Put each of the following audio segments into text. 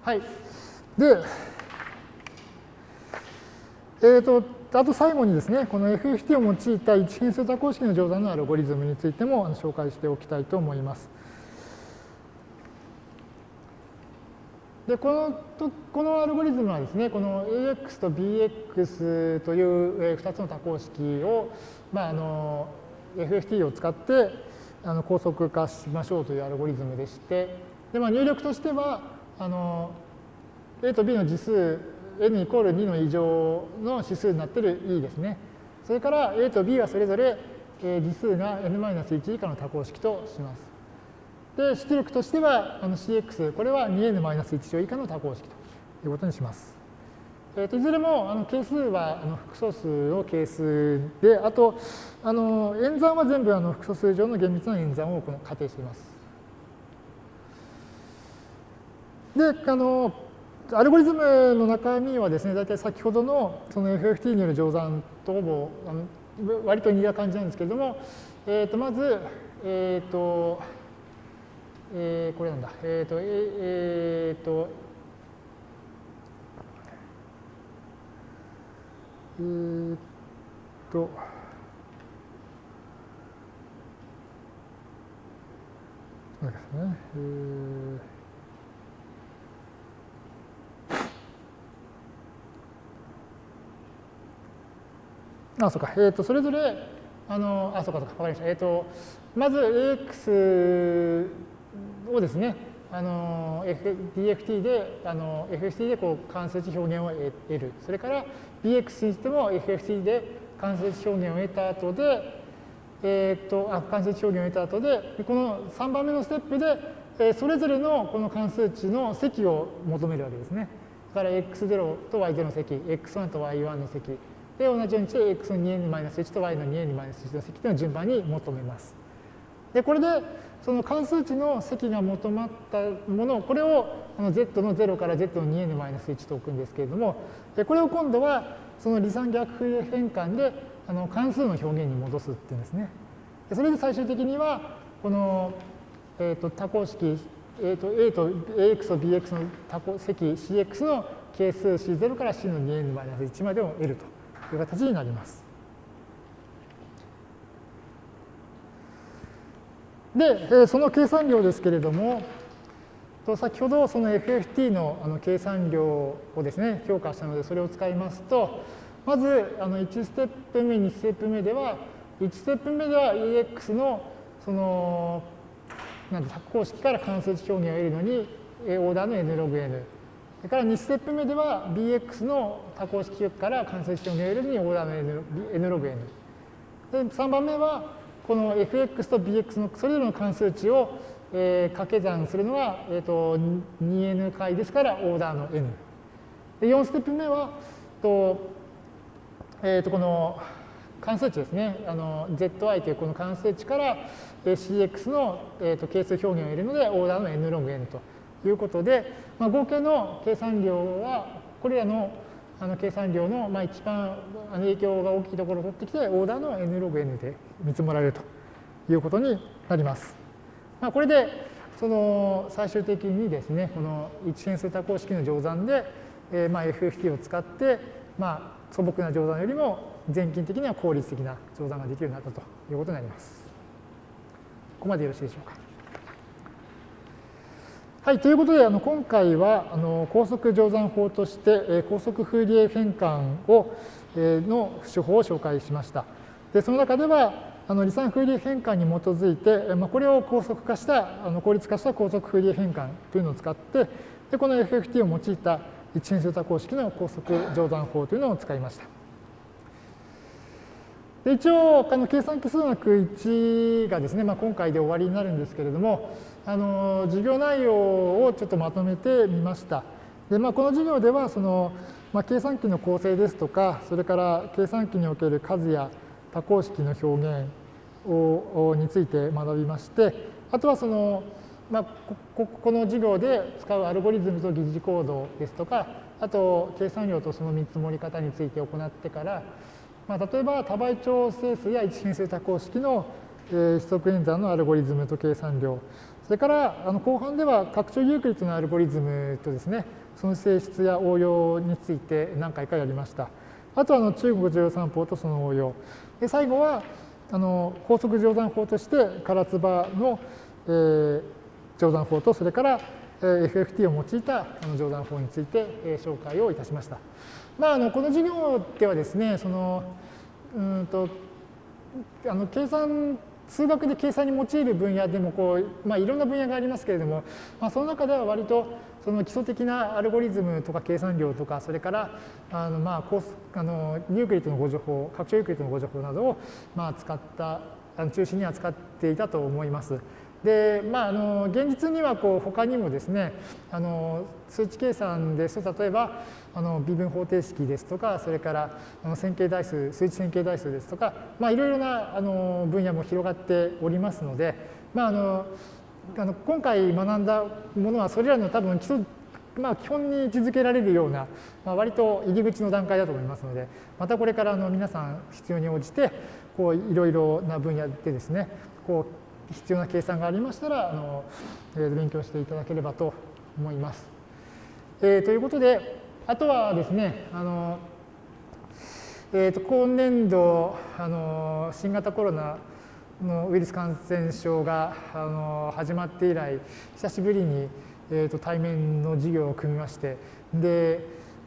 はい。で、あと最後にですね、この FFT を用いた一変数多項式の乗算のアルゴリズムについても紹介しておきたいと思います。で、このアルゴリズムはですね、この AX と BX という2つの多項式を、FFT を使って高速化しましょうというアルゴリズムでして、で入力としてはA と B の次数 n イコール2の異常の指数になっている E ですね。それから A と B はそれぞれ次数が n-1 以下の多項式とします。で、出力としてはCX、これは 2n-1 乗以下の多項式ということにします。いずれも係数は複素数の係数で、あと演算は全部複素数上の厳密な演算を仮定しています。で、アルゴリズムの中身はですね、大体先ほどのその FFT による乗算とほぼ割と似た感じなんですけれども、まず、これなんだ。そうですね。そうか。それぞれ、そうか、わかりました。まず AX をですね、DFT で、FFT で関数値表現を得る。それから BX にしても FFT で関数値表現を得た後で、関数値表現を得た後で、この3番目のステップで、それぞれのこの関数値の積を求めるわけですね。だから x0 と y0 の積、x1 と y1 の積。で、同じようにして x の 2n-1 と y の 2n-1 の積というのを順番に求めます。で、これで、その関数値の積が求まったもの、これをz の0から z の 2n-1 と置くんですけれども、これを今度はその離散逆フーリエ変換で関数の表現に戻すっていうんですね。それで最終的には、この、多項式、A と AX と BX の多項積 CX の係数 C0 から C の 2n-1 までを得るという形になります。で、その計算量ですけれども、先ほどその FFT の計算量をですね、評価したので、それを使いますと、まず1ステップ目、2ステップ目では、1ステップ目では EX のその多項式から関数値表現を得るのに、オーダーの n ログ n。それから2ステップ目では BX の多項式から関数値表現を得るのに、オーダーの n ログ n。で、3番目は、この fx と bx のそれぞれの関数値を掛け算するのは2n 回ですからオーダーの n。で、4ステップ目はこの関数値ですね、zi というこの関数値から cx の係数表現を得るのでオーダーの n ログ n ということで、合計の計算量はこれらの計算量の一番影響が大きいところを取ってきて、オーダーの n ログ n で見積もられるということになります。これで、最終的にですね、この一変数多項式の乗算で、FFT を使って、素朴な乗算よりも全近的には効率的な乗算ができるようになったということになります。ここまでよろしいでしょうか。はい、ということで、今回は高速乗算法として、高速フーリエ変換の手法を紹介しました。で、その中では、離散フーリエ変換に基づいて、これを効率化した高速フーリエ変換というのを使って、でこの FFT を用いた一変数多項式の高速乗算法というのを使いました。で一応、計算基数学1がですね、今回で終わりになるんですけれども、授業内容をちょっとまとめてみました。で、この授業では、計算機の構成ですとか、それから計算機における数や多項式の表現について学びまして、あとはこの授業で使うアルゴリズムと疑似コードですとか、あと計算量とその見積もり方について行ってから、例えば多倍調整数や一変数多項式の指則演算のアルゴリズムと計算量、 それから後半では拡張ユークリッドのアルゴリズムとですね、その性質や応用について何回かやりました。あとは中国乗算法とその応用。で最後は高速乗算法として唐津波の、乗算法とそれから、FFT を用いた乗算法について、紹介をいたしました。この授業ではですね、数学で計算に用いる分野でもいろんな分野がありますけれども、その中では割とその基礎的なアルゴリズムとか計算量とか、それからユークリッドの誤助法、拡張ユークリッドの誤助法などを使った中心に扱っていたと思います。で、現実には他にもですね、数値計算ですと、例えば微分方程式ですとか、それから線形代数、数値線形代数ですとか、いろいろな分野も広がっておりますので、今回学んだものはそれらの多分基本に位置づけられるような、割と入り口の段階だと思いますので、またこれから皆さん必要に応じていろいろな分野でですね、必要な計算がありましたら勉強していただければと思います。ということで、あとはですね、今年度新型コロナのウイルス感染症が始まって以来、久しぶりに対面の授業を組みまして、で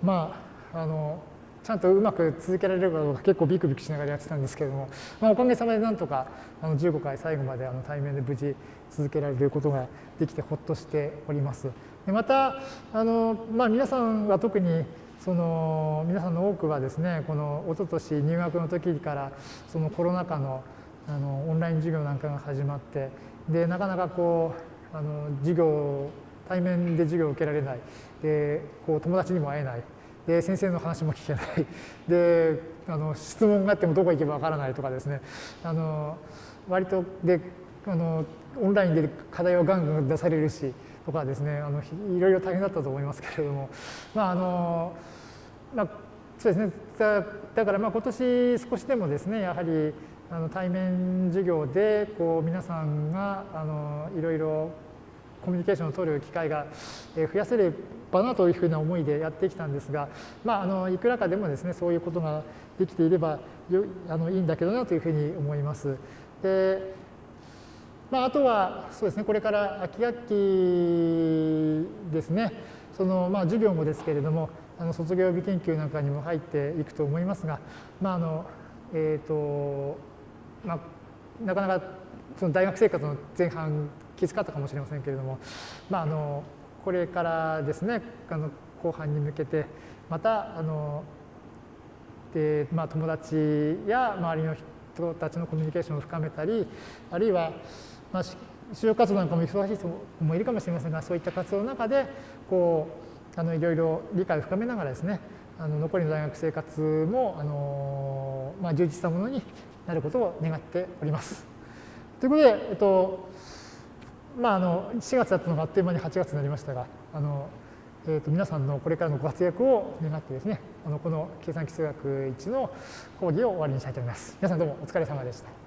ちゃんとうまく続けられるかどうか結構ビクビクしながらやってたんですけれども、おかげさまでなんとか15回最後まで対面で無事続けられることができてほっとしております。でまた皆さんは特に皆さんの多くはですね、この一昨年入学の時からそのコロナ禍のオンライン授業なんかが始まって、でなかなか対面で授業を受けられない、で友達にも会えない、で先生の話も聞けないで質問があってもどこ行けばわからないとかですね、割とでオンラインで課題をガンガン出されるしとかですね、いろいろ大変だったと思いますけれども、そうですね、だから今年少しでもですね、やはり対面授業で皆さんがいろいろコミュニケーションを取る機会が増やせればなというふうな思いでやってきたんですが、いくらかでもですね、そういうことができていればいいんだけどなというふうに思います。であとはそうですね、これから秋学期ですね、授業もですけれども、卒業日研究なんかにも入っていくと思いますが、なかなかその大学生活の前半きつかったかもしれませんけれども、これからですね、後半に向けてまた友達や周りの人たちのコミュニケーションを深めたり、あるいは就職活動なんかも忙しい人もいるかもしれませんが、そういった活動の中でいろいろ理解を深めながらですね、残りの大学生活も充実したものになることを願っております。ということで、4月だったのがあっという間に8月になりましたが、皆さんのこれからのご活躍を願ってですね、この計算基礎学1の講義を終わりにしたいと思います。皆さんどうもお疲れ様でした。